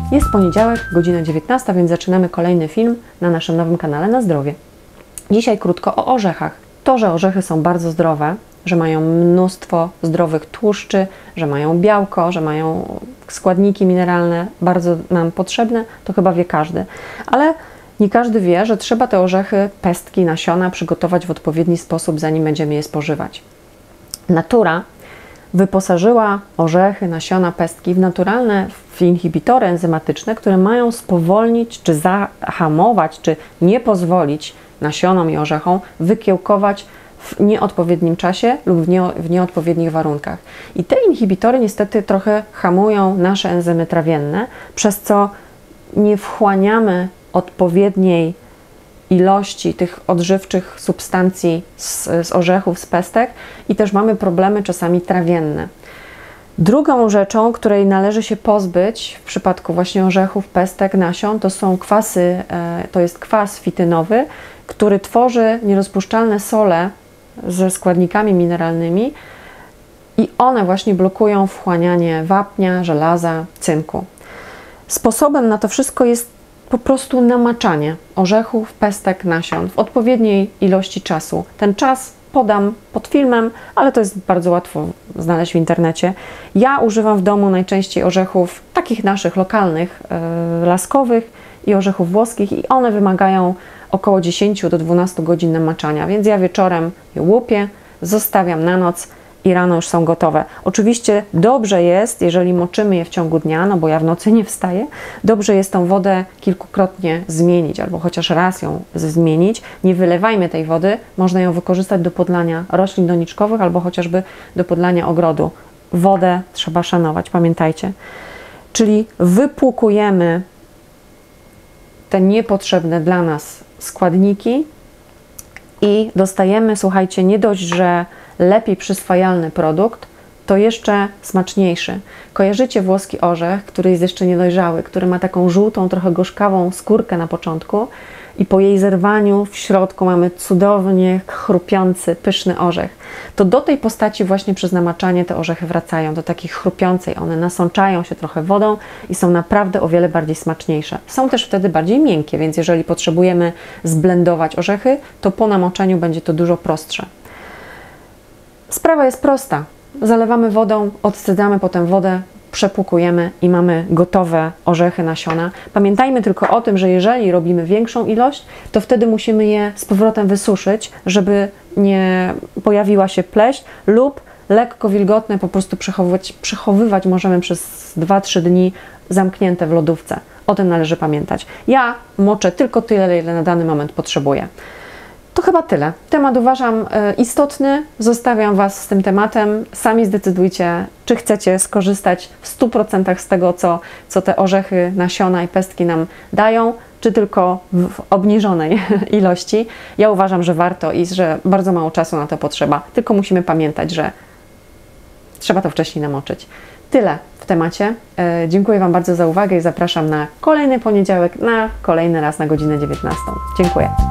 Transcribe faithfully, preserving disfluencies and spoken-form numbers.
Jest poniedziałek, godzina dziewiętnasta, więc zaczynamy kolejny film na naszym nowym kanale Na Zdrowie. Dzisiaj krótko o orzechach. To, że orzechy są bardzo zdrowe, że mają mnóstwo zdrowych tłuszczy, że mają białko, że mają składniki mineralne bardzo nam potrzebne, to chyba wie każdy. Ale nie każdy wie, że trzeba te orzechy, pestki, nasiona przygotować w odpowiedni sposób, zanim będziemy je spożywać. Natura wyposażyła orzechy, nasiona, pestki w naturalne w inhibitory enzymatyczne, które mają spowolnić, czy zahamować, czy nie pozwolić nasionom i orzechom wykiełkować w nieodpowiednim czasie lub w, nie, w nieodpowiednich warunkach. I te inhibitory niestety trochę hamują nasze enzymy trawienne, przez co nie wchłaniamy odpowiedniej ilości tych odżywczych substancji z, z orzechów, z pestek i też mamy problemy czasami trawienne. Drugą rzeczą, której należy się pozbyć w przypadku właśnie orzechów, pestek, nasion, to są kwasy, to jest kwas fitynowy, który tworzy nierozpuszczalne sole ze składnikami mineralnymi i one właśnie blokują wchłanianie wapnia, żelaza, cynku. Sposobem na to wszystko jest po prostu namaczanie orzechów, pestek, nasion w odpowiedniej ilości czasu. Ten czas podam pod filmem, ale to jest bardzo łatwo znaleźć w internecie. Ja używam w domu najczęściej orzechów takich naszych lokalnych, yy, laskowych i orzechów włoskich i one wymagają około dziesięć do dwunastu godzin namaczania, więc ja wieczorem je łupię, zostawiam na noc i rano już są gotowe. Oczywiście dobrze jest, jeżeli moczymy je w ciągu dnia, no bo ja w nocy nie wstaję, dobrze jest tą wodę kilkukrotnie zmienić, albo chociaż raz ją zmienić. Nie wylewajmy tej wody, można ją wykorzystać do podlania roślin doniczkowych, albo chociażby do podlania ogrodu. Wodę trzeba szanować, pamiętajcie. Czyli wypłukujemy te niepotrzebne dla nas składniki i dostajemy, słuchajcie, nie dość, że lepiej przyswajalny produkt, to jeszcze smaczniejszy. Kojarzycie włoski orzech, który jest jeszcze niedojrzały, który ma taką żółtą, trochę gorzkawą skórkę na początku i po jej zerwaniu w środku mamy cudownie chrupiący, pyszny orzech. To do tej postaci właśnie przez namaczanie te orzechy wracają, do takiej chrupiącej. One nasączają się trochę wodą i są naprawdę o wiele bardziej smaczniejsze. Są też wtedy bardziej miękkie, więc jeżeli potrzebujemy zblendować orzechy, to po namoczeniu będzie to dużo prostsze. Sprawa jest prosta. Zalewamy wodą, odsydzamy potem wodę, przepłukujemy i mamy gotowe orzechy, nasiona. Pamiętajmy tylko o tym, że jeżeli robimy większą ilość, to wtedy musimy je z powrotem wysuszyć, żeby nie pojawiła się pleśń lub lekko wilgotne po prostu przechowywać, przechowywać możemy przez dwa trzy dni zamknięte w lodówce. O tym należy pamiętać. Ja moczę tylko tyle, ile na dany moment potrzebuję. To chyba tyle. Temat uważam istotny. Zostawiam Was z tym tematem. Sami zdecydujcie, czy chcecie skorzystać w stu procentach z tego, co, co te orzechy, nasiona i pestki nam dają, czy tylko w obniżonej ilości. Ja uważam, że warto i że bardzo mało czasu na to potrzeba. Tylko musimy pamiętać, że trzeba to wcześniej namoczyć. Tyle w temacie. Dziękuję Wam bardzo za uwagę i zapraszam na kolejny poniedziałek, na kolejny raz na godzinę dziewiętnastą. Dziękuję.